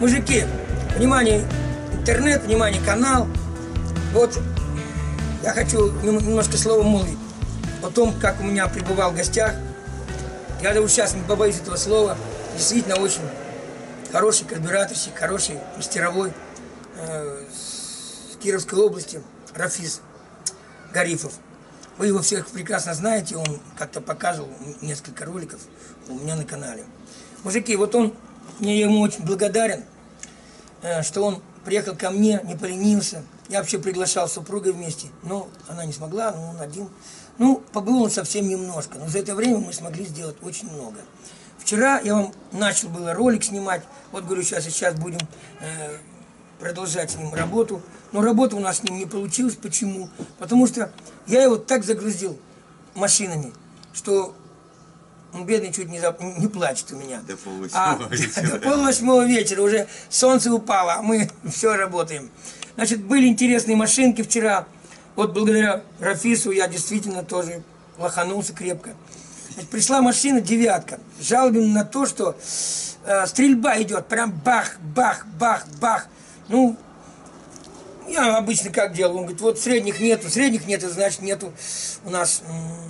Мужики, внимание, интернет, внимание, канал. Вот я хочу немножко слова молвить о том, как у меня пребывал в гостях. Я даже сейчас не побоюсь этого слова. Действительно очень хороший карбюраторщик, хороший мастеровой в Кировской области Рафис Гарифов. Вы его всех прекрасно знаете, он как-то показывал несколько роликов у меня на канале. Мужики, вот он, я ему очень благодарен, что он приехал ко мне, не поленился. Я вообще приглашал с супругой вместе, но она не смогла, но он один. Ну, побыл он совсем немножко, но за это время мы смогли сделать очень много. Вчера я вам начал было ролик снимать, вот говорю, сейчас будем продолжать с ним работу. Но работа у нас с ним не получилась. Почему? Потому что я его так загрузил машинами, что он, бедный, чуть не плачет у меня. До полвосьмого вечера. До полвосьмого вечера уже солнце упало, а мы все работаем. Значит, были интересные машинки вчера. Вот благодаря Рафису я действительно тоже лоханулся крепко. Значит, пришла машина девятка. Жалобен на то, что стрельба идет. Прям бах, бах, бах, бах. Ну, я обычно как делал? Он говорит, вот средних нету, значит нету у нас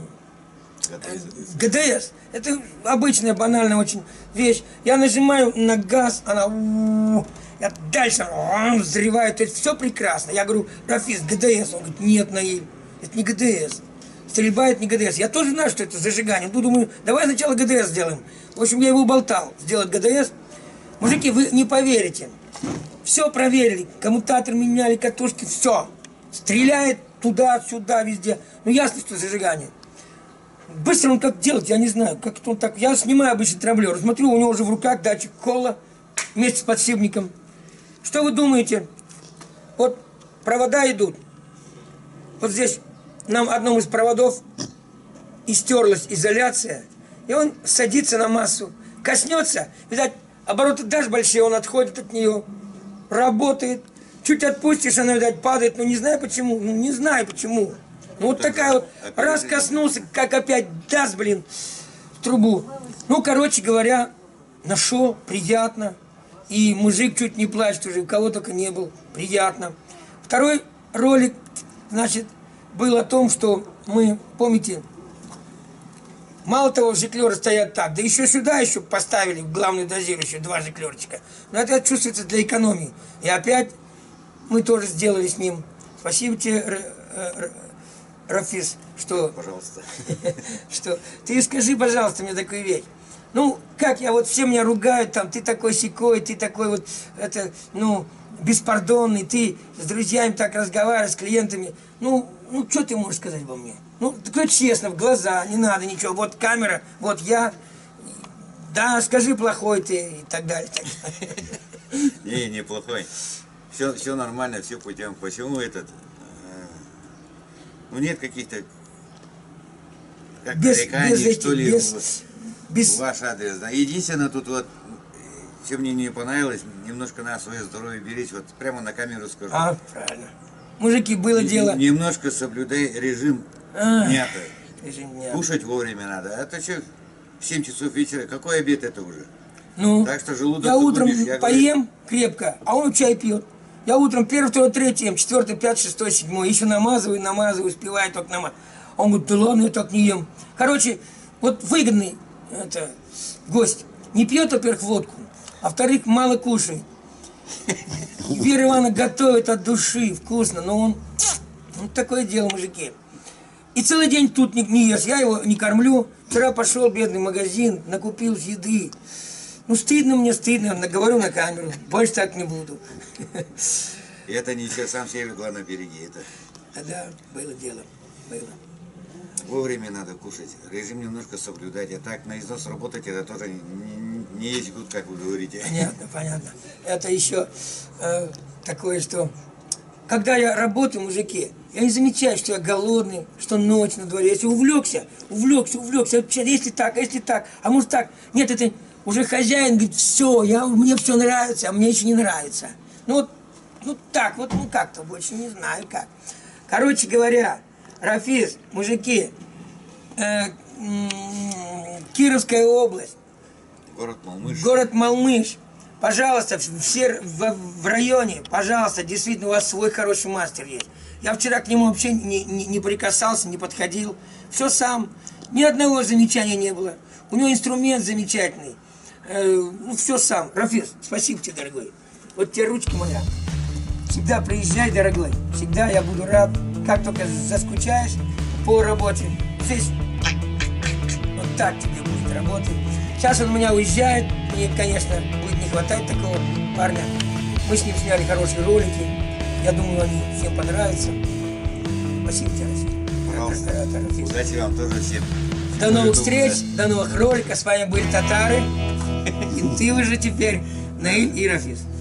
ГДС. Это обычная банальная очень вещь. Я нажимаю на газ, она я дальше взрываю, то есть все прекрасно. Я говорю, Рафис, ГДС. Он говорит, нет, Наиль, это не ГДС. Стрельба это не ГДС. Я тоже знаю, что это зажигание. Ну, думаю, давай сначала ГДС сделаем. В общем, я его болтал, сделать ГДС. Мужики, вы не поверите. Все проверили, коммутатор меняли, катушки, все. Стреляет туда-сюда, везде. Ну, ясно, что зажигание. Быстро он как делать, я не знаю, как он так. Я снимаю обычно трамблер, смотрю, у него уже в руках датчик кола вместе с подшипником. Что вы думаете? Вот провода идут. Вот здесь нам одном из проводов истерлась изоляция, и он садится на массу, коснется, видать, обороты даже большие, он отходит от нее. Работает. Чуть отпустишь, она, видать, падает. Ну, не знаю почему. Ну, не знаю почему. Ну, вот такая вот. Раз коснулся, как опять даст, блин, в трубу. Ну, короче говоря, нашел. Приятно. И мужик чуть не плачет уже. У кого только не был. Приятно. Второй ролик, значит, был о том, что мы, помните, мало того, жиклеры стоят так, да еще сюда еще поставили в главную дозирующую 2 жиклерчика. Но это чувствуется для экономии. И опять мы тоже сделали с ним. Спасибо тебе, Рафис, что... Пожалуйста. Что ты скажи, пожалуйста, мне такую вещь. Ну, как я, вот все меня ругают, там, ты такой сякой, ты такой вот, это, ну, беспардонный, ты с друзьями так разговариваешь, с клиентами. Ну, что ты можешь сказать обо мне? Ну, такое честно, в глаза, не надо ничего. Вот камера, вот я. Да, скажи, плохой ты и так далее. Не плохой. Все нормально, все путем. Почему этот? Ну, нет каких-то нареканий, что ли, в ваш адрес. Да. Единственное, тут вот, что мне не понравилось, немножко на свое здоровье берите, вот прямо на камеру скажу. А, правильно. Мужики, было дело. Немножко соблюдай режим дня-то. Режим дня. Кушать вовремя надо. А то что, в 7 часов вечера, какой обед это уже? Ну, так что желудок я утром будешь, поем крепко, а он чай пьет. Я утром 1, 2, 3 ем, 4, 5, 6, 7. Еще намазываю, успеваю только намазывать. Он говорит, да ладно, я так не ем. Короче, вот выгодный гость. Не пьет, во-первых, водку, а во-вторых, мало кушает. Вера Ивановна готовит от души, вкусно, но он такое дело, мужики. И целый день тут не ест, я его не кормлю. Вчера пошел бедный в магазин, накупил еды. Ну, стыдно мне, говорю на камеру, больше так не буду. И это ничего, сам себе, главное, береги это. Да, было дело, было. Вовремя надо кушать, режим немножко соблюдать, а так на износ работать, это тоже не есть гуд, как вы говорите. Понятно. Это еще такое, что когда я работаю, мужики, я не замечаю, что я голодный, что ночь на дворе. Если увлекся, если так, а может так. Нет, это уже хозяин говорит, все, мне все нравится, а мне еще не нравится. Ну так, как-то больше не знаю как. Короче говоря, Рафис, мужики, Кировская область, город Малмыж. Город Малмыж. Пожалуйста, все в районе, пожалуйста, действительно, у вас свой хороший мастер есть. Я вчера к нему вообще не прикасался, не подходил. Все сам. Ни одного замечания не было. У него инструмент замечательный. Ну, все сам. Рафис, спасибо тебе, дорогой. Вот тебе ручка моя. Всегда приезжай, дорогой. Всегда я буду рад. Как только заскучаешь по работе. Здесь вот так тебе будет работать. Сейчас он у меня уезжает. Мне, конечно, будет не хватать такого парня. Мы с ним сняли хорошие ролики. Я думаю, они всем понравятся. Спасибо тебе, Рафис. Удачи вам тоже всем. До новых встреч, до новых роликов. С вами были Татары. И ты уже теперь Наиль и Рафис.